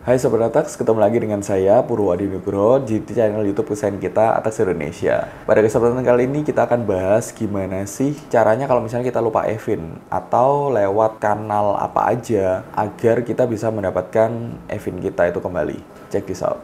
Hai Sobat Atax, ketemu lagi dengan saya Purwadi Nugroho di channel YouTube kesayangan kita Atax Indonesia. Pada kesempatan kali ini kita akan bahas gimana sih caranya kalau misalnya kita lupa Evin atau lewat kanal apa aja agar kita bisa mendapatkan Evin kita itu kembali. Check this out.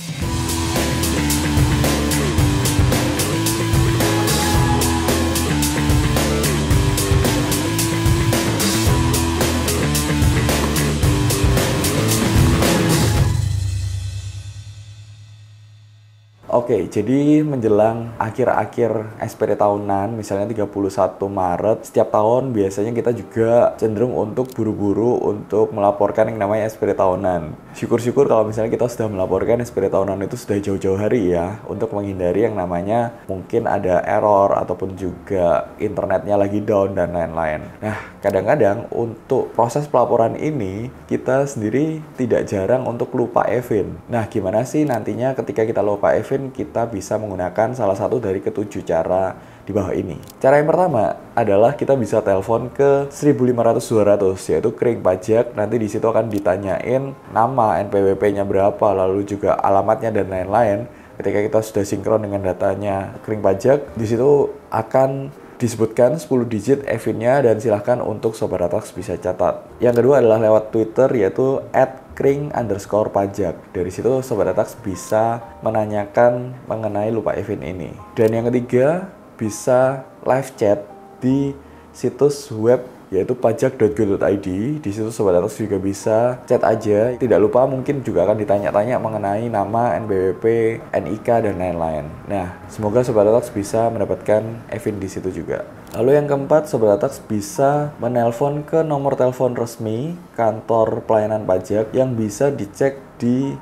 Oke, jadi menjelang akhir-akhir SPD tahunan, misalnya 31 Maret, setiap tahun biasanya kita juga cenderung untuk buru-buru untuk melaporkan yang namanya SPD tahunan. Syukur-syukur kalau misalnya kita sudah melaporkan SPD tahunan itu sudah jauh-jauh hari ya, untuk menghindari yang namanya mungkin ada error ataupun juga internetnya lagi down dan lain-lain. Nah, kadang-kadang untuk proses pelaporan ini, kita sendiri tidak jarang untuk lupa Evin. Nah, gimana sih nantinya ketika kita lupa Evin, kita bisa menggunakan salah satu dari ketujuh cara di bawah ini. Cara yang pertama adalah kita bisa telepon ke 1.500-200, yaitu kering pajak. Nanti di situ akan ditanyain nama, NPWP-nya berapa, lalu juga alamatnya dan lain-lain. Ketika kita sudah sinkron dengan datanya kering pajak, di situ akan disebutkan 10 digit Evin-nya dan silahkan untuk Sobat Atax bisa catat. Yang kedua adalah lewat Twitter, yaitu @kring_pajak. Dari situ Sobat Atax bisa menanyakan mengenai lupa Evin ini. Dan yang ketiga, bisa live chat di situs web yaitu pajak.go.id. Di situ Sobat Atax juga bisa chat aja. Tidak lupa mungkin juga akan ditanya-tanya mengenai nama, NPWP, NIK dan lain-lain. Nah, semoga Sobat Atax bisa mendapatkan Evin di situ juga. Lalu yang keempat, Sobat Atax bisa menelpon ke nomor telepon resmi kantor pelayanan pajak yang bisa dicek di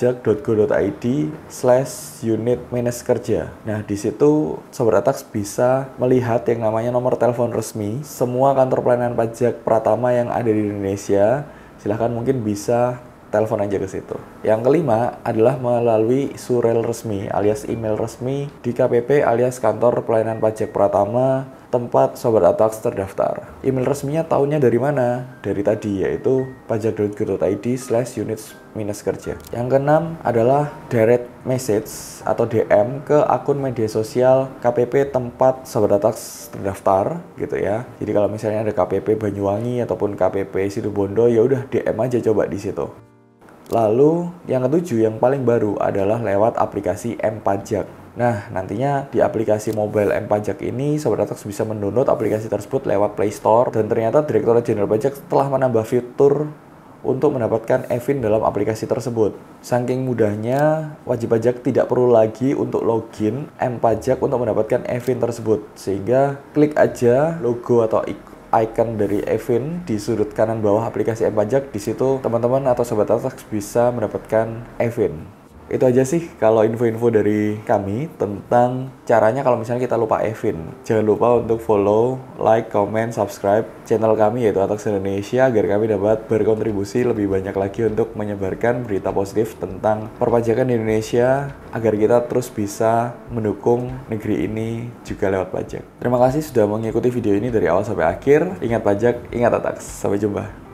pajak.go.id/unit-kerja. Nah, di situ Sobat Atax bisa melihat yang namanya nomor telepon resmi semua kantor pelayanan pajak Pratama yang ada di Indonesia. Silahkan mungkin bisa telepon aja ke situ. Yang kelima adalah melalui surel resmi alias email resmi di KPP alias kantor pelayanan pajak Pratama tempat Sobat Atax terdaftar. Email resminya tahunya dari mana? Dari tadi, yaitu pajak.go.id/unit-kerja. Yang keenam adalah direct message atau DM ke akun media sosial KPP tempat Sobat Atax terdaftar gitu ya. Jadi kalau misalnya ada KPP Banyuwangi ataupun KPP Situbondo, ya udah DM aja coba di situ. Lalu yang ketujuh yang paling baru adalah lewat aplikasi M-Pajak. Nah, nantinya di aplikasi mobile M-Pajak ini Sobat Atax bisa mendownload aplikasi tersebut lewat Play Store, dan ternyata Direktorat Jenderal Pajak telah menambah fitur untuk mendapatkan Evin dalam aplikasi tersebut. Saking mudahnya, wajib pajak tidak perlu lagi untuk login M-Pajak untuk mendapatkan Evin tersebut. Sehingga klik aja logo atau icon dari Evin di sudut kanan bawah aplikasi M-Pajak. Di situ teman-teman atau Sobat Atax bisa mendapatkan Evin. Itu aja sih kalau info-info dari kami tentang caranya kalau misalnya kita lupa Evin. Jangan lupa untuk follow, like, comment, subscribe channel kami yaitu Atax Indonesia agar kami dapat berkontribusi lebih banyak lagi untuk menyebarkan berita positif tentang perpajakan di Indonesia agar kita terus bisa mendukung negeri ini juga lewat pajak. Terima kasih sudah mengikuti video ini dari awal sampai akhir. Ingat pajak, ingat Atax. Sampai jumpa.